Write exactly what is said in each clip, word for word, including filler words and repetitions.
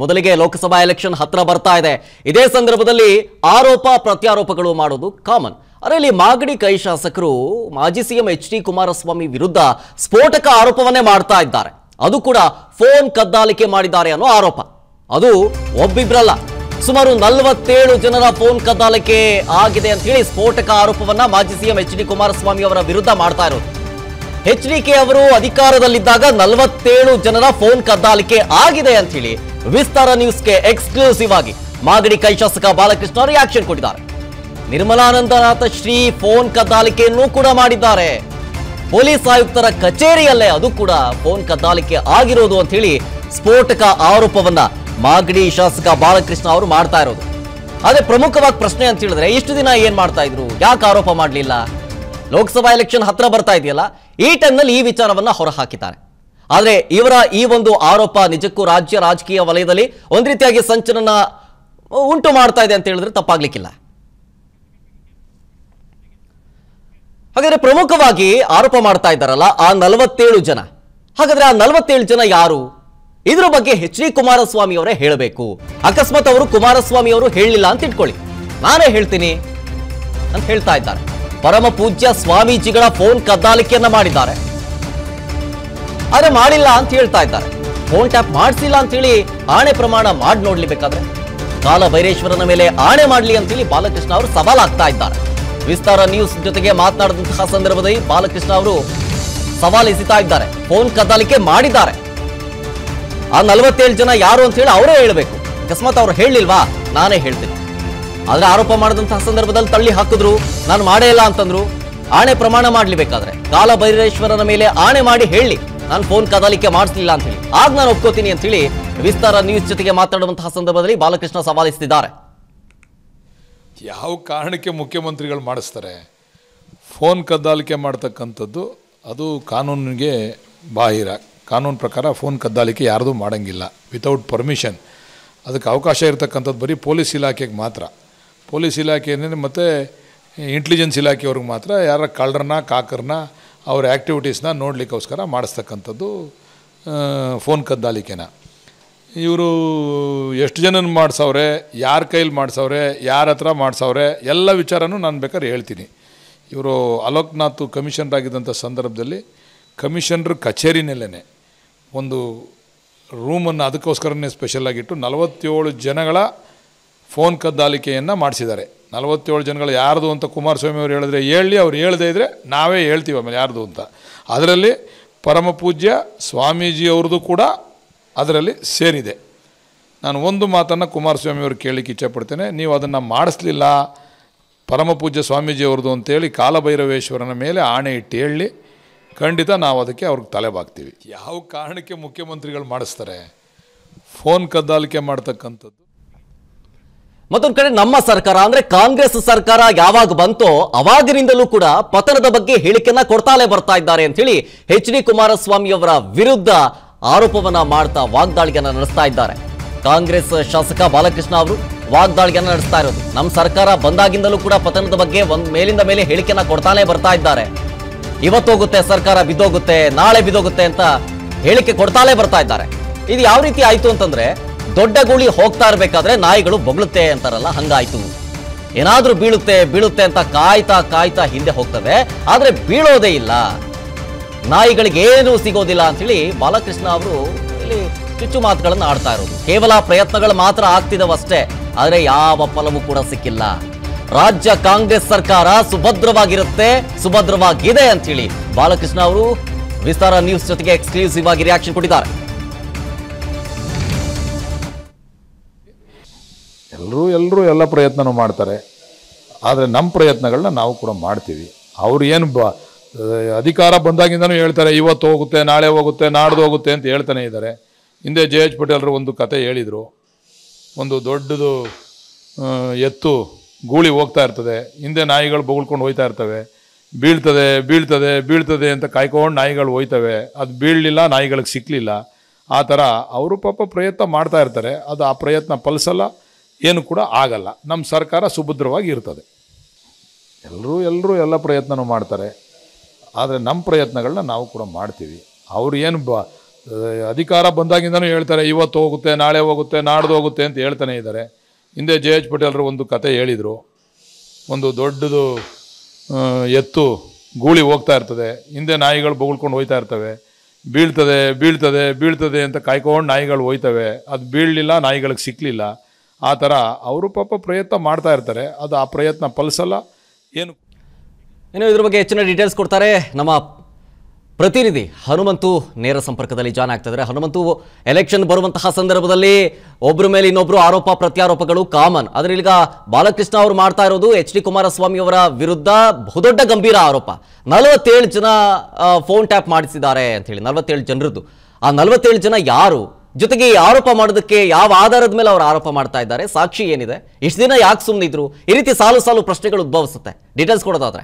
ಮೊದಲಿಗೆ ಲೋಕಸಭಾ ಎಲೆಕ್ಷನ್ ಹತ್ರ ಬರ್ತಾ ಇದೆ. ಇದೇ ಸಂದರ್ಭದಲ್ಲಿ ಆರೋಪ ಪ್ರತ್ಯಾರೋಪಗಳು ಮಾಡೋದು ಕಾಮನ್. ಅದರಲ್ಲಿ ಮಾಗಡಿ ಕೈ ಶಾಸಕರು ಮಾಜಿ ಸಿಎಂ ಎಚ್ ಡಿ ಕುಮಾರಸ್ವಾಮಿ ವಿರುದ್ಧ ಸ್ಫೋಟಕ ಆರೋಪವನ್ನೇ ಮಾಡ್ತಾ ಇದ್ದಾರೆ. ಅದು ಕೂಡ ಫೋನ್ ಕದ್ದಾಲಿಕೆ ಮಾಡಿದ್ದಾರೆ ಅನ್ನೋ ಆರೋಪ. ಅದು ಒಬ್ಬಿಬ್ರಲ್ಲ, ಸುಮಾರು ನಲವತ್ತೇಳು ಜನರ ಫೋನ್ ಕದ್ದಾಲಿಕೆ ಆಗಿದೆ ಅಂತ ಹೇಳಿ ಸ್ಫೋಟಕ ಆರೋಪವನ್ನ ಮಾಜಿ ಸಿಎಂ ಎಚ್ ಡಿ ಕುಮಾರಸ್ವಾಮಿ ಅವರ ವಿರುದ್ಧ ಮಾಡ್ತಾ ಇರೋದು. ಎಚ್ ಡಿ ಕೆ ಅವರು ಅಧಿಕಾರದಲ್ಲಿದ್ದಾಗ ನಲವತ್ತೇಳು ಜನರ ಫೋನ್ ಕದ್ದಾಲಿಕೆ ಆಗಿದೆ ಅಂತ ಹೇಳಿ ವಿಸ್ತಾರ ನ್ಯೂಸ್ಗೆ ಎಕ್ಸ್ಕ್ಲೂಸಿವ್ ಆಗಿ ಮಾಗಡಿ ಕೈ ಶಾಸಕ ಬಾಲಕೃಷ್ಣ ರಿಯಾಕ್ಷನ್ ಕೊಟ್ಟಿದ್ದಾರೆ. ನಿರ್ಮಲಾನಂದನಾಥ ಶ್ರೀ ಫೋನ್ ಕದ್ದಾಲಿಕೆಯನ್ನು ಕೂಡ ಮಾಡಿದ್ದಾರೆ. ಪೊಲೀಸ್ ಆಯುಕ್ತರ ಕಚೇರಿಯಲ್ಲೇ ಅದು ಕೂಡ ಫೋನ್ ಕದ್ದಾಲಿಕೆ ಆಗಿರೋದು ಅಂತ ಹೇಳಿ ಸ್ಫೋಟಕ ಆರೋಪವನ್ನ ಮಾಗಡಿ ಶಾಸಕ ಬಾಲಕೃಷ್ಣ ಅವರು ಮಾಡ್ತಾ ಇರೋದು. ಆದ್ರೆ ಪ್ರಮುಖವಾಗಿ ಪ್ರಶ್ನೆ ಅಂತ ಹೇಳಿದ್ರೆ, ಇಷ್ಟು ದಿನ ಏನ್ ಮಾಡ್ತಾ ಇದ್ರು, ಯಾಕೆ ಆರೋಪ ಮಾಡಲಿಲ್ಲ? ಲೋಕಸಭಾ ಎಲೆಕ್ಷನ್ ಹತ್ರ ಬರ್ತಾ ಇದೆಯಲ್ಲ, ಈ ಟೈಮ್ನಲ್ಲಿ ಈ ವಿಚಾರವನ್ನ ಹೊರಹಾಕಿದ್ದಾರೆ. ಆದ್ರೆ ಇವರ ಈ ಒಂದು ಆರೋಪ ನಿಜಕ್ಕೂ ರಾಜ್ಯ ರಾಜಕೀಯ ವಲಯದಲ್ಲಿ ಒಂದ್ ರೀತಿಯಾಗಿ ಸಂಚಲನ ಉಂಟು ಮಾಡ್ತಾ ಇದೆ ಅಂತ ಹೇಳಿದ್ರೆ ತಪ್ಪಾಗ್ಲಿಕ್ಕಿಲ್ಲ. ಹಾಗಾದ್ರೆ ಪ್ರಮುಖವಾಗಿ ಆರೋಪ ಮಾಡ್ತಾ ಇದ್ದಾರಲ್ಲ ಆ ನಲವತ್ತೇಳು ಜನ, ಹಾಗಾದ್ರೆ ಆ ನಲವತ್ತೇಳು ಜನ ಯಾರು? ಇದ್ರ ಬಗ್ಗೆ ಎಚ್ ಡಿ ಕುಮಾರಸ್ವಾಮಿ ಅವರೇ ಹೇಳಬೇಕು. ಅಕಸ್ಮಾತ್ ಅವರು ಕುಮಾರಸ್ವಾಮಿ ಅವರು ಹೇಳಲಿಲ್ಲ ಅಂತ ಇಟ್ಕೊಳ್ಳಿ, ನಾನೇ ಹೇಳ್ತೀನಿ ಅಂತ ಹೇಳ್ತಾ ಇದ್ದಾರೆ. ಪರಮ ಪೂಜ್ಯ ಸ್ವಾಮೀಜಿಗಳ ಫೋನ್ ಕದ್ದಾಲಿಕೆಯನ್ನ ಮಾಡಿದ್ದಾರೆ, ಆದ್ರೆ ಮಾಡಿಲ್ಲ ಅಂತ ಹೇಳ್ತಾ ಇದ್ದಾರೆ. ಫೋನ್ ಟ್ಯಾಪ್ ಮಾಡಿಸಿಲ್ಲ ಅಂತ ಹೇಳಿ ಆಣೆ ಪ್ರಮಾಣ ಮಾಡಿ ನೋಡ್ಲಿ, ಬೇಕಾದ್ರೆ ಕಾಲ ಭೈರೇಶ್ವರನ ಮೇಲೆ ಆಣೆ ಮಾಡ್ಲಿ ಅಂತ ಹೇಳಿ ಬಾಲಕೃಷ್ಣ ಅವರು ಸವಾಲಾಗ್ತಾ ಇದ್ದಾರೆ. ವಿಸ್ತಾರ ನ್ಯೂಸ್ ಜೊತೆಗೆ ಮಾತನಾಡಿದಂತಹ ಸಂದರ್ಭದಲ್ಲಿ ಬಾಲಕೃಷ್ಣ ಅವರು ಸವಾಲು ಎಸಿತಾ ಇದ್ದಾರೆ. ಫೋನ್ ಕದ್ದಾಲಿಕೆ ಮಾಡಿದ್ದಾರೆ, ಆ ನಲವತ್ತೇಳು ಜನ ಯಾರು ಅಂತ ಹೇಳಿ ಅವರೇ ಹೇಳಬೇಕು. ಅಕಸ್ಮಾತ್ ಅವ್ರು ಹೇಳಲಿಲ್ವಾ, ನಾನೇ ಹೇಳ್ತೀನಿ. ಆದ್ರೆ ಆರೋಪ ಮಾಡಿದಂತಹ ಸಂದರ್ಭದಲ್ಲಿ ತಳ್ಳಿ ಹಾಕಿದ್ರು, ನಾನು ಮಾಡೇ ಇಲ್ಲ ಅಂತಂದ್ರು. ಆಣೆ ಪ್ರಮಾಣ ಮಾಡ್ಲಿ, ಬೇಕಾದ್ರೆ ಕಾಲ ಭೈರೇಶ್ವರನ ಮೇಲೆ ಆಣೆ ಮಾಡಿ ಹೇಳಿ ನಾನು ಫೋನ್ ಕದ್ದಾಲಿಕೆ ಮಾಡಿಸ್ಲಿಲ್ಲ ಅಂತ ಹೇಳಿ, ಆಗ ನಾನು ಒಪ್ಕೋತೀನಿ ಅಂತ ಹೇಳಿ ವಿಸ್ತಾರ ನ್ಯೂಸ್ ಜೊತೆಗೆ ಮಾತನಾಡುವಂತಹ ಸಂದರ್ಭದಲ್ಲಿ ಬಾಲಕೃಷ್ಣ ಸವಾಲಿಸ್ತಿದ್ದಾರೆ. ಯಾವ ಕಾರಣಕ್ಕೆ ಮುಖ್ಯಮಂತ್ರಿಗಳು ಮಾಡಿಸ್ತಾರೆ? ಫೋನ್ ಕದ್ದಾಲಿಕೆ ಮಾಡ್ತಕ್ಕಂಥದ್ದು ಅದು ಕಾನೂನಿಗೆ ಬಾಹಿರ. ಕಾನೂನು ಪ್ರಕಾರ ಫೋನ್ ಕದ್ದಾಲಿಕೆ ಯಾರ್ದು ಮಾಡೋಂಗಿಲ್ಲ ವಿತೌಟ್ ಪರ್ಮಿಷನ್. ಅದಕ್ಕೆ ಅವಕಾಶ ಇರತಕ್ಕಂಥದ್ದು ಬರೀ ಪೊಲೀಸ್ ಇಲಾಖೆಗೆ ಮಾತ್ರ. ಪೊಲೀಸ್ ಇಲಾಖೆ ಮತ್ತು ಇಂಟೆಲಿಜೆನ್ಸ್ ಇಲಾಖೆಯವ್ರಿಗೆ ಮಾತ್ರ ಯಾರ ಕಳ್ಳರನ್ನ ಕಾಕರನ್ನ ಅವ್ರ ಆ್ಯಕ್ಟಿವಿಟೀಸ್ನ ನೋಡಲಿಕ್ಕೋಸ್ಕರ ಮಾಡಿಸ್ತಕ್ಕಂಥದ್ದು ಫೋನ್ ಕದ್ದಾಲಿಕೆನ. ಇವರು ಎಷ್ಟು ಜನನ ಮಾಡಿಸವ್ರೆ, ಯಾರ ಕೈಲಿ ಮಾಡಿಸವ್ರೆ, ಯಾರ ಹತ್ರ ಮಾಡಿಸವ್ರೆ, ಎಲ್ಲ ವಿಚಾರನೂ ನಾನು ಬೇಕಾದ್ರೆ ಹೇಳ್ತೀನಿ. ಇವರು ಅಲೋಕ್ನಾಥ್ ಕಮಿಷನರ್ ಆಗಿದ್ದಂಥ ಸಂದರ್ಭದಲ್ಲಿ ಕಮಿಷನರ್ ಕಚೇರಿನಲ್ಲೇ ಒಂದು ರೂಮನ್ನು ಅದಕ್ಕೋಸ್ಕರನೇ ಸ್ಪೆಷಲಾಗಿಟ್ಟು ನಲವತ್ತೇಳು ಜನಗಳ ಫೋನ್ ಕದ್ದಾಲಿಕೆಯನ್ನು ಮಾಡಿಸಿದ್ದಾರೆ. ನಲವತ್ತೇಳು ಜನಗಳು ಯಾರ್ದು ಅಂತ ಕುಮಾರಸ್ವಾಮಿ ಅವರು ಹೇಳಿದ್ರೆ ಹೇಳಿ, ಅವ್ರು ಹೇಳದೇ ಇದ್ದರೆ ನಾವೇ ಹೇಳ್ತೀವಿ ಆಮೇಲೆ ಯಾರ್ದು ಅಂತ. ಅದರಲ್ಲಿ ಪರಮ ಪೂಜ್ಯ ಸ್ವಾಮೀಜಿಯವ್ರದ್ದು ಕೂಡ ಅದರಲ್ಲಿ ಸೇರಿದೆ. ನಾನು ಒಂದು ಮಾತನ್ನು ಕುಮಾರಸ್ವಾಮಿ ಅವರು ಕೇಳಲಿಕ್ಕೆ ಇಚ್ಛೆಪಡ್ತೇನೆ. ನೀವು ಅದನ್ನು ಮಾಡಿಸ್ಲಿಲ್ಲ ಪರಮ ಪೂಜ್ಯ ಸ್ವಾಮೀಜಿಯವ್ರದ್ದು ಅಂತೇಳಿ ಕಾಲಭೈರವೇಶ್ವರನ ಮೇಲೆ ಆಣೆ ಇಟ್ಟು ಹೇಳಿ, ಖಂಡಿತ ನಾವು ಅದಕ್ಕೆ ಅವ್ರಿಗೆ ತಲೆ ಬಾಗ್ತೀವಿ. ಯಾವ ಕಾರಣಕ್ಕೆ ಮುಖ್ಯಮಂತ್ರಿಗಳು ಮಾಡಿಸ್ತಾರೆ ಫೋನ್ ಕದ್ದಾಲಿಕೆ ಮಾಡ್ತಕ್ಕಂಥದ್ದು? ಮತ್ತೊಂದು ಕಡೆ ನಮ್ಮ ಸರ್ಕಾರ ಅಂದ್ರೆ ಕಾಂಗ್ರೆಸ್ ಸರ್ಕಾರ ಯಾವಾಗ ಬಂತೋ ಅವಾಗಿನಿಂದಲೂ ಕೂಡ ಪತನದ ಬಗ್ಗೆ ಹೇಳಿಕೆಯನ್ನ ಕೊಡ್ತಾಲೆ ಬರ್ತಾ ಇದ್ದಾರೆ ಅಂತ ಹೇಳಿ ಎಚ್ ಡಿ ಕುಮಾರಸ್ವಾಮಿ ಅವರ ವಿರುದ್ಧ ಆರೋಪವನ್ನ ಮಾಡ್ತಾ ವಾಗ್ದಾಳಿಯನ್ನ ನಡೆಸ್ತಾ ಇದ್ದಾರೆ. ಕಾಂಗ್ರೆಸ್ ಶಾಸಕ ಬಾಲಕೃಷ್ಣ ಅವರು ವಾಗ್ದಾಳಿಯನ್ನ ನಡೆಸ್ತಾ ಇರೋದು, ನಮ್ಮ ಸರ್ಕಾರ ಬಂದಾಗಿಂದಲೂ ಕೂಡ ಪತನದ ಬಗ್ಗೆ ಒಂದ್ ಮೇಲಿಂದ ಮೇಲೆ ಹೇಳಿಕೆಯನ್ನ ಕೊಡ್ತಾನೆ ಬರ್ತಾ ಇದ್ದಾರೆ. ಇವತ್ತೋಗುತ್ತೆ ಸರ್ಕಾರ, ಬಿದ್ದೋಗುತ್ತೆ, ನಾಳೆ ಬಿದ್ದೋಗುತ್ತೆ ಅಂತ ಹೇಳಿಕೆ ಕೊಡ್ತಾಲೆ ಬರ್ತಾ ಇದ್ದಾರೆ. ಇದು ಯಾವ ರೀತಿ ಆಯ್ತು ಅಂತಂದ್ರೆ, ದೊಡ್ಡ ಗೂಳಿ ಹೋಗ್ತಾ ಇರ್ಬೇಕಾದ್ರೆ ನಾಯಿಗಳು ಬೊಗಳುತ್ತೆ ಅಂತಾರಲ್ಲ, ಹಂಗಾಯ್ತು. ಏನಾದ್ರೂ ಬೀಳುತ್ತೆ ಬೀಳುತ್ತೆ ಅಂತ ಕಾಯ್ತಾ ಕಾಯ್ತಾ ಹಿಂದೆ ಹೋಗ್ತವೆ, ಆದ್ರೆ ಬೀಳೋದೇ ಇಲ್ಲ, ನಾಯಿಗಳಿಗೆ ಏನು ಸಿಗೋದಿಲ್ಲ ಅಂತ ಹೇಳಿ ಬಾಲಕೃಷ್ಣ ಅವರು ಇಲ್ಲಿ ಚುಚ್ಚು ಮಾತುಗಳನ್ನು ಆಡ್ತಾ ಇರೋದು. ಕೇವಲ ಪ್ರಯತ್ನಗಳು ಮಾತ್ರ ಆಗ್ತಿದವಷ್ಟೇ, ಆದ್ರೆ ಯಾವ ಫಲವೂ ಕೂಡ ಸಿಕ್ಕಿಲ್ಲ. ರಾಜ್ಯ ಕಾಂಗ್ರೆಸ್ ಸರ್ಕಾರ ಸುಭದ್ರವಾಗಿರುತ್ತೆ, ಸುಭದ್ರವಾಗಿದೆ ಅಂತ ಹೇಳಿ ಬಾಲಕೃಷ್ಣ ಅವರು ವಿಸ್ತಾರ ನ್ಯೂಸ್ ಜೊತೆಗೆ ಎಕ್ಸ್ಕ್ಲೂಸಿವ್ ಆಗಿ ರಿಯಾಕ್ಷನ್ ಕೊಟ್ಟಿದ್ದಾರೆ. ಎಲ್ಲರೂ ಎಲ್ಲರೂ ಎಲ್ಲ ಪ್ರಯತ್ನನೂ ಮಾಡ್ತಾರೆ, ಆದರೆ ನಮ್ಮ ಪ್ರಯತ್ನಗಳನ್ನ ನಾವು ಕೂಡ ಮಾಡ್ತೀವಿ. ಅವ್ರು ಏನು ಬ ಅಧಿಕಾರ ಬಂದಾಗಿಂದನೂ ಹೇಳ್ತಾರೆ ಇವತ್ತು ಹೋಗುತ್ತೆ, ನಾಳೆ ಹೋಗುತ್ತೆ, ನಾಡ್ದು ಹೋಗುತ್ತೆ ಅಂತ ಹೇಳ್ತಾನೆ ಇದ್ದಾರೆ. ಹಿಂದೆ ಜೆ ಎಚ್ ಪಟೇಲ್ರು ಒಂದು ಕತೆ ಹೇಳಿದರು. ಒಂದು ದೊಡ್ಡದು ಎತ್ತು ಗೂಳಿ ಹೋಗ್ತಾ ಇರ್ತದೆ, ಹಿಂದೆ ನಾಯಿಗಳು ಬೊಗಳ್ಕೊಂಡು ಹೋಗ್ತಾ ಇರ್ತವೆ, ಬೀಳ್ತದೆ ಬೀಳ್ತದೆ ಬೀಳ್ತದೆ ಅಂತ ಕಾಯ್ಕೊಂಡು ನಾಯಿಗಳು ಹೋಯ್ತವೆ, ಅದು ಬೀಳಲಿಲ್ಲ, ನಾಯಿಗಳಿಗೆ ಸಿಕ್ಕಲಿಲ್ಲ. ಆ ಥರ ಅವರು ಪಾಪ ಪ್ರಯತ್ನ ಮಾಡ್ತಾ ಇರ್ತಾರೆ. ಅದು ಆ ಪ್ರಯತ್ನ ಫಲಿಸಲ್ಲ, ಏನು ಕೂಡ ಆಗಲ್ಲ. ನಮ್ಮ ಸರ್ಕಾರ ಸುಭದ್ರವಾಗಿ ಇರ್ತದೆ. ಎಲ್ಲರೂ ಎಲ್ಲರೂ ಎಲ್ಲ ಪ್ರಯತ್ನನೂ ಮಾಡ್ತಾರೆ, ಆದರೆ ನಮ್ಮ ಪ್ರಯತ್ನಗಳನ್ನ ನಾವು ಕೂಡ ಮಾಡ್ತೀವಿ. ಅವ್ರು ಏನು ಬ ಅಧಿಕಾರ ಬಂದಾಗಿಂದನೂ ಹೇಳ್ತಾರೆ ಇವತ್ತು ಹೋಗುತ್ತೆ, ನಾಳೆ ಹೋಗುತ್ತೆ, ನಾಡ್ದು ಹೋಗುತ್ತೆ ಅಂತ ಹೇಳ್ತಾನೆ ಇದ್ದಾರೆ. ಹಿಂದೆ ಜೆ ಎಚ್ ಪಟೇಲ್ರು ಒಂದು ಕತೆ ಹೇಳಿದರು. ಒಂದು ದೊಡ್ಡದು ಎತ್ತು ಗೂಳಿ ಹೋಗ್ತಾ ಇರ್ತದೆ, ಹಿಂದೆ ನಾಯಿಗಳು ಬೊಗಳ್ಕೊಂಡು ಹೋಗ್ತಾ ಇರ್ತವೆ, ಬೀಳ್ತದೆ ಬೀಳ್ತದೆ ಬೀಳ್ತದೆ ಅಂತ ಕಾಯ್ಕೊಂಡು ನಾಯಿಗಳು ಹೋಯ್ತವೆ, ಅದು ಬೀಳಲಿಲ್ಲ, ನಾಯಿಗಳಿಗೆ ಸಿಕ್ಕಲಿಲ್ಲ. ಆ ಥರ ಅವರು ಪಾಪ ಪ್ರಯತ್ನ ಮಾಡ್ತಾ ಇರ್ತಾರೆ, ಅದು ಆ ಪ್ರಯತ್ನ ಫಲಿಸಲ್ಲ. ಏನು ಇನ್ನು ಇದ್ರ ಬಗ್ಗೆ ಹೆಚ್ಚಿನ ಡೀಟೇಲ್ಸ್ ಕೊಡ್ತಾರೆ ನಮ್ಮ ಪ್ರತಿನಿಧಿ ಹನುಮಂತು. ನೇರ ಸಂಪರ್ಕದಲ್ಲಿ ಜಾಯ್ನ್ ಆಗ್ತಾ ಇದ್ದಾರೆ. ಹನುಮಂತು, ಎಲೆಕ್ಷನ್ ಬರುವಂತಹ ಸಂದರ್ಭದಲ್ಲಿ ಒಬ್ಬರ ಮೇಲೆ ಇನ್ನೊಬ್ರು ಆರೋಪ ಪ್ರತ್ಯಾರೋಪಗಳು ಕಾಮನ್. ಆದರೆ ಈಗ ಬಾಲಕೃಷ್ಣ ಅವರು ಮಾಡ್ತಾ ಇರೋದು ಎಚ್ ಡಿ ಕುಮಾರಸ್ವಾಮಿ ಅವರ ವಿರುದ್ಧ ಬಹುದೊಡ್ಡ ಗಂಭೀರ ಆರೋಪ. ನಲವತ್ತೇಳು ಜನ ಫೋನ್ ಟ್ಯಾಪ್ ಮಾಡಿಸಿದ್ದಾರೆ ಅಂತ ಹೇಳಿ, ನಲವತ್ತೇಳು ಜನರದ್ದು. ಆ ನಲವತ್ತೇಳು ಜನ ಯಾರು, ಜೊತೆಗೆ ಈ ಆರೋಪ ಮಾಡೋದಕ್ಕೆ ಯಾವ ಆಧಾರದ ಮೇಲೆ ಅವರು ಆರೋಪ ಮಾಡ್ತಾ ಇದ್ದಾರೆ, ಸಾಕ್ಷಿ ಏನಿದೆ, ಇಷ್ಟು ದಿನ ಯಾಕೆ ಸುಮ್ಮನೆ ಇದ್ರು, ಈ ರೀತಿ ಸಾಲು ಸಾಲು ಪ್ರಶ್ನೆಗಳು ಉದ್ಭವಿಸುತ್ತೆ. ಡೀಟೇಲ್ಸ್ ಕೊಡೋದಾದ್ರೆ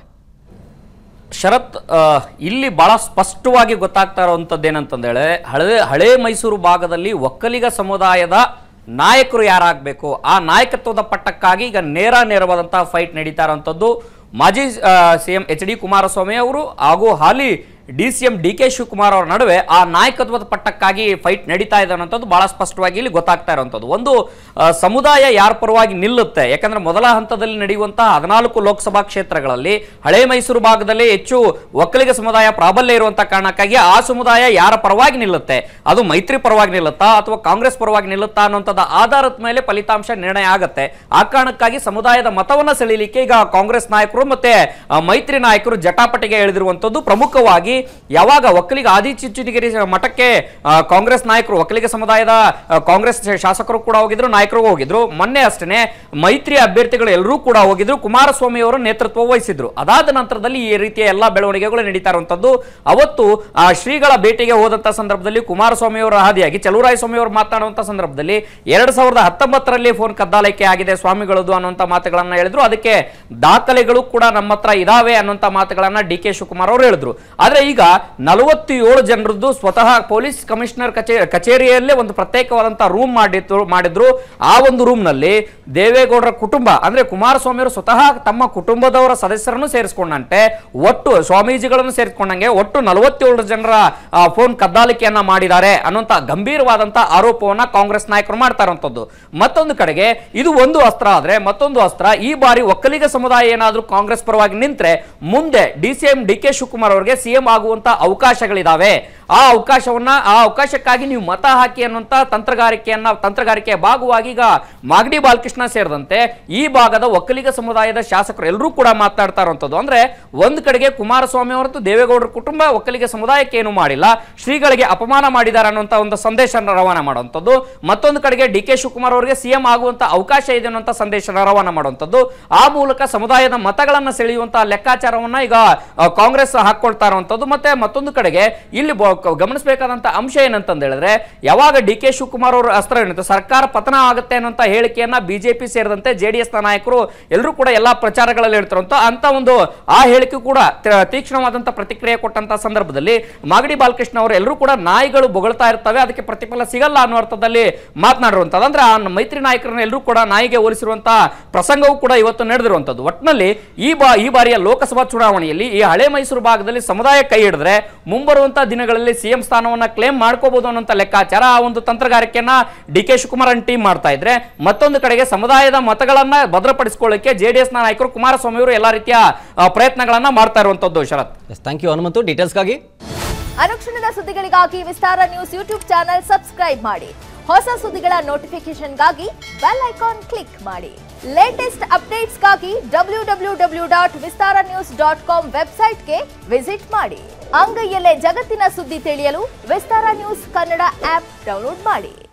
ಶರತ್, ಇಲ್ಲಿ ಬಹಳ ಸ್ಪಷ್ಟವಾಗಿ ಗೊತ್ತಾಗ್ತಾ ಇರುವಂಥದ್ದು ಏನಂತಂದೇಳೆ, ಹಳೆ ಹಳೆ ಮೈಸೂರು ಭಾಗದಲ್ಲಿ ಒಕ್ಕಲಿಗ ಸಮುದಾಯದ ನಾಯಕರು ಯಾರಾಗಬೇಕು, ಆ ನಾಯಕತ್ವದ ಪಟ್ಟಕ್ಕಾಗಿ ಈಗ ನೇರ ನೇರವಾದಂತಹ ಫೈಟ್ ನಡೀತಾ ಇರುವಂಥದ್ದು. ಮಾಜಿ C M H D Kumaraswamy ಅವರು ಹಾಗೂ ಹಾಲಿ D C M D K Shivakumar ಅವರ ನಡುವೆ ಆ ನಾಯಕತ್ವದ ಪಟ್ಟಕ್ಕಾಗಿ ಫೈಟ್ ನಡೀತಾ ಇದೆ ಅನ್ನೋಂಥದ್ದು ಬಹಳ ಸ್ಪಷ್ಟವಾಗಿ ಇಲ್ಲಿ ಗೊತ್ತಾಗ್ತಾ ಇರುವಂಥದ್ದು. ಒಂದು ಸಮುದಾಯ ಯಾರ ಪರವಾಗಿ ನಿಲ್ಲುತ್ತೆ, ಯಾಕಂದ್ರೆ ಮೊದಲ ಹಂತದಲ್ಲಿ ನಡೆಯುವಂತಹ ಹದಿನಾಲ್ಕು ಲೋಕಸಭಾ ಕ್ಷೇತ್ರಗಳಲ್ಲಿ ಹಳೆ ಮೈಸೂರು ಭಾಗದಲ್ಲಿ ಹೆಚ್ಚು ಒಕ್ಕಲಿಗ ಸಮುದಾಯ ಪ್ರಾಬಲ್ಯ ಇರುವಂತಹ ಕಾರಣಕ್ಕಾಗಿ ಆ ಸಮುದಾಯ ಯಾರ ಪರವಾಗಿ ನಿಲ್ಲುತ್ತೆ, ಅದು ಮೈತ್ರಿ ಪರವಾಗಿ ನಿಲ್ಲುತ್ತಾ ಅಥವಾ ಕಾಂಗ್ರೆಸ್ ಪರವಾಗಿ ನಿಲ್ಲುತ್ತಾ ಅನ್ನುವಂಥದ್ದು ಆಧಾರದ ಮೇಲೆ ಫಲಿತಾಂಶ ನಿರ್ಣಯ ಆಗುತ್ತೆ. ಆ ಕಾರಣಕ್ಕಾಗಿ ಸಮುದಾಯದ ಮತವನ್ನ ಸೆಳೀಲಿಕ್ಕೆ ಈಗ ಕಾಂಗ್ರೆಸ್ ನಾಯಕರು ಮತ್ತೆ ಮೈತ್ರಿ ನಾಯಕರು ಜಟಾಪಟಿಗೆ ಎಳೆದಿರುವಂಥದ್ದು. ಪ್ರಮುಖವಾಗಿ ಯಾವಾಗ ಒಕ್ಕಲಿಗ ಆದಿಚುಂಚನಗಿರಿ ಮಠಕ್ಕೆ ಕಾಂಗ್ರೆಸ್ ನಾಯಕರು, ಒಕ್ಕಲಿಗ ಸಮುದಾಯದ ಕಾಂಗ್ರೆಸ್ ಶಾಸಕರು ಕೂಡ ಹೋಗಿದ್ರು, ನಾಯಕರು ಹೋಗಿದ್ರು. ಮೊನ್ನೆ ಅಷ್ಟೇ ಮೈತ್ರಿ ಅಭ್ಯರ್ಥಿಗಳು ಎಲ್ಲರೂ ಕೂಡ ಹೋಗಿದ್ರು, ಕುಮಾರಸ್ವಾಮಿ ಅವರು ನೇತೃತ್ವ ವಹಿಸಿದ್ರು. ಅದಾದ ನಂತರದಲ್ಲಿ ಈ ರೀತಿಯ ಎಲ್ಲಾ ಬೆಳವಣಿಗೆಗಳು ನಡೀತಾ ಇರುವಂತದ್ದು. ಅವತ್ತು ಆ ಶ್ರೀಗಳ ಭೇಟಿಗೆ ಹೋದಂತ ಸಂದರ್ಭದಲ್ಲಿ ಕುಮಾರಸ್ವಾಮಿ ಅವರ ಹಾದಿಯಾಗಿ ಚಲುವರಾಯ ಸ್ವಾಮಿ ಅವರು ಮಾತನಾಡುವಂತ ಸಂದರ್ಭದಲ್ಲಿ ಎರಡ್ ಸಾವಿರದ ಹತ್ತೊಂಬತ್ತರಲ್ಲಿ ಫೋನ್ ಕದ್ದಾಲಿಕೆ ಆಗಿದೆ ಸ್ವಾಮಿಗಳದು ಅನ್ನುವಂತ ಮಾತುಗಳನ್ನ ಹೇಳಿದ್ರು. ಅದಕ್ಕೆ ದಾಖಲೆಗಳು ಕೂಡ ನಮ್ಮ ಹತ್ರ ಇದಾವೆ ಅನ್ನುವಂತ ಮಾತುಗಳನ್ನ ಡಿ ಕೆ ಶಿವಕುಮಾರ್ ಅವರು ಹೇಳಿದ್ರು. ಆದ್ರೆ ಈಗ ನಲವತ್ತೇಳು ಜನರದ್ದು ಸ್ವತಃ ಪೊಲೀಸ್ ಕಮಿಷನರ್ ಕಚೇರಿ ಕಚೇರಿಯಲ್ಲೇ ಒಂದು ಪ್ರತ್ಯೇಕವಾದಂತಹ ರೂಮ್ ಮಾಡಿದ್ರು ಮಾಡಿದ್ರು ಆ ಒಂದು ರೂಮ್ ನಲ್ಲಿ ದೇವೇಗೌಡರ ಕುಟುಂಬ ಅಂದ್ರೆ ಕುಮಾರಸ್ವಾಮಿ ಅವರು ಸ್ವತಃ ತಮ್ಮ ಕುಟುಂಬದವರ ಸದಸ್ಯರನ್ನು ಸೇರಿಸಿಕೊಂಡಂತೆ ಒಟ್ಟು ಸ್ವಾಮೀಜಿಗಳನ್ನು ಸೇರಿಸಿಕೊಂಡಂಗೆ ಒಟ್ಟು ನಲವತ್ತೇಳು ಜನರ ಫೋನ್ ಕದ್ದಾಲಿಕೆಯನ್ನ ಮಾಡಿದ್ದಾರೆ ಅನ್ನುವಂತ ಗಂಭೀರವಾದಂತಹ ಆರೋಪವನ್ನ ಕಾಂಗ್ರೆಸ್ ನಾಯಕರು ಮಾಡ್ತಾ ಇರುವಂತದ್ದು. ಮತ್ತೊಂದು ಕಡೆಗೆ ಇದು ಒಂದು ಅಸ್ತ್ರ ಆದ್ರೆ ಮತ್ತೊಂದು ಅಸ್ತ್ರ, ಈ ಬಾರಿ ಒಕ್ಕಲಿಗ ಸಮುದಾಯ ಏನಾದ್ರೂ ಕಾಂಗ್ರೆಸ್ ಪರವಾಗಿ ನಿಂತ್ರೆ ಮುಂದೆ D C M D K Shivakumar ಅವರಿಗೆ ಸಿಎಂ ಆಗುವಂತ ಅವಕಾಶಗಳಿದಾವೆ. ಆ ಅವಕಾಶವನ್ನ ಆ ಅವಕಾಶಕ್ಕಾಗಿ ನೀವು ಮತ ಹಾಕಿ ಅನ್ನುವಂತ ತಂತ್ರಗಾರಿಕೆಯನ್ನ ತಂತ್ರಗಾರಿಕೆಯ ಭಾಗವಾಗಿ ಈಗ ಮಾಗಡಿ ಬಾಲಕೃಷ್ಣ ಸೇರಿದಂತೆ ಈ ಭಾಗದ ಒಕ್ಕಲಿಗ ಸಮುದಾಯದ ಶಾಸಕರು ಎಲ್ಲರೂ ಕೂಡ ಮಾತನಾಡ್ತಾ ಇರುವಂತದ್ದು. ಅಂದ್ರೆ ಒಂದ್ ಕಡೆಗೆ ಕುಮಾರಸ್ವಾಮಿ ಅವರದ್ದು ದೇವೇಗೌಡರ ಕುಟುಂಬ ಒಕ್ಕಲಿಗ ಸಮುದಾಯಕ್ಕೆ ಏನು ಮಾಡಿಲ್ಲ, ಶ್ರೀಗಳಿಗೆ ಅಪಮಾನ ಮಾಡಿದ್ದಾರೆ ಅನ್ನುವಂತ ಒಂದು ಸಂದೇಶ ರವಾನೆ ಮಾಡುವಂತದ್ದು. ಮತ್ತೊಂದು ಕಡೆಗೆ ಡಿ ಕೆ ಶಿವಕುಮಾರ್ ಅವರಿಗೆ ಸಿಎಂ ಆಗುವಂತ ಅವಕಾಶ ಇದೆ ಅನ್ನುವಂತ ಸಂದೇಶ ರವಾನೆ ಮಾಡುವಂತದ್ದು. ಆ ಮೂಲಕ ಸಮುದಾಯದ ಮತಗಳನ್ನ ಸೆಳೆಯುವಂತಹ ಲೆಕ್ಕಾಚಾರವನ್ನ ಈಗ ಕಾಂಗ್ರೆಸ್ ಹಾಕೊಳ್ತಾ ಇರುವಂತದ್ದು. ಮತ್ತೆ ಮತ್ತೊಂದು ಕಡೆಗೆ ಇಲ್ಲಿ ಗಮನಿಸಬೇಕಾದಂತ ಅಂಶ ಏನಂತ ಹೇಳಿದ್ರೆ, ಯಾವಾಗ ಡಿ ಕೆ ಶಿವಕುಮಾರ್ ಅವರು ಅಸ್ತ್ರ ಏನಿತ್ತು ಸರ್ಕಾರ ಪತನ ಆಗುತ್ತೆ ಅನ್ನುವಂತ ಹೇಳಿಕೆಯನ್ನ ಬಿಜೆಪಿ ಸೇರಿದಂತೆ ಜೆಡಿಎಸ್ ನ ನಾಯಕರು ಎಲ್ಲರೂ ಕೂಡ ಎಲ್ಲಾ ಪ್ರಚಾರಗಳಲ್ಲಿ ಹೇಳ್ತಾರಂತ ಅಂತ ಒಂದು ಆ ಹೇಳಿಕೆ ಕೂಡ ತೀಕ್ಷ್ಣವಾದಂತ ಪ್ರತಿಕ್ರಿಯೆ ಕೊಟ್ಟಂತ ಸಂದರ್ಭದಲ್ಲಿ ಮಾಗಡಿ ಬಾಲಕೃಷ್ಣ ಅವರು ಎಲ್ಲರೂ ಕೂಡ ನಾಯಿಗಳು ಬೊಗಳ್ತಾ ಇರ್ತವೆ, ಅದಕ್ಕೆ ಪ್ರತಿಫಲ ಸಿಗಲ್ಲ ಅನ್ನೋ ಅರ್ಥದಲ್ಲಿ ಮಾತನಾಡಿರುವಂತದ್ದು. ಅಂದ್ರೆ ಆ ಮೈತ್ರಿ ನಾಯಕರನ್ನ ಎಲ್ಲರೂ ಕೂಡ ನಾಯಿಗೆ ಹೋಲಿಸಿರುವಂತಹ ಪ್ರಸಂಗವೂ ಕೂಡ ಇವತ್ತು ನಡೆದಿರುವಂತದ್ದು. ಒಟ್ಟಿನಲ್ಲಿ ಈ ಬಾ ಈ ಬಾರಿಯ ಲೋಕಸಭಾ ಚುನಾವಣೆಯಲ್ಲಿ ಈ ಹಳೆ ಮೈಸೂರು ಭಾಗದಲ್ಲಿ ಸಮುದಾಯ ಕೈ ಹಿಡಿದ್ರೆ ಮುಂಬರುವಂತಹ ದಿನಗಳಲ್ಲಿ ಸಿಎಂ ಸ್ಥಾನವನ್ನ ಕ್ಲೇಮ್ ಮಾಡ್ಕೋಬಹುದು ಅನ್ನೋ ಲೆಕ್ಕಾಚಾರ ಆ ಒಂದು ತಂತ್ರಗಾರಿಕೆಯನ್ನ ಡಿ ಕೆ ಶಿವಕುಮಾರ್ ಟೀಮ್ ಮಾಡ್ತಾ ಇದ್ರೆ, ಮತ್ತೊಂದು ಕಡೆಗೆ ಸಮುದಾಯದ ಮತಗಳನ್ನ ಭದ್ರಪಡಿಸಿಕೊಳ್ಳಕ್ಕೆ ಜೆಡಿಎಸ್ ನಾಯಕರು ಕುಮಾರಸ್ವಾಮಿ ಅವರು ಎಲ್ಲಾ ರೀತಿಯ ಪ್ರಯತ್ನಗಳನ್ನ ಮಾಡ್ತಾ ಇರುವಂತದ್ದು. Sharath, thank you Hanumanthu. ಡೀಟೇಲ್ಸ್ಗಾಗಿ ಅನುಕ್ಷಣದ ಸುದ್ದಿಗಳಿಗಾಗಿ Vistara news YouTube channel subscribe ಮಾಡಿ. ಹೊಸ ಸುದ್ದಿಗಳ ನೋಟಿಫಿಕೇಶನ್ಗಾಗಿ ಬೆಲ್ ಐಕಾನ್ ಕ್ಲಿಕ್ ಮಾಡಿ. ಲೇಟೆಸ್ಟ್ ಅಪ್ಡೇಟ್ಸ್ಗಾಗಿ W W W dot Vistara news dot com ವೆಬ್ಸೈಟ್ಗೆ ವಿಸಿಟ್ ಮಾಡಿ. ಅಂಗೈಯಲ್ಲೇ ಜಗತ್ತಿನ ಸುದ್ದಿ ತಿಳಿಯಲು Vistara news Kannada app download ಮಾಡಿ.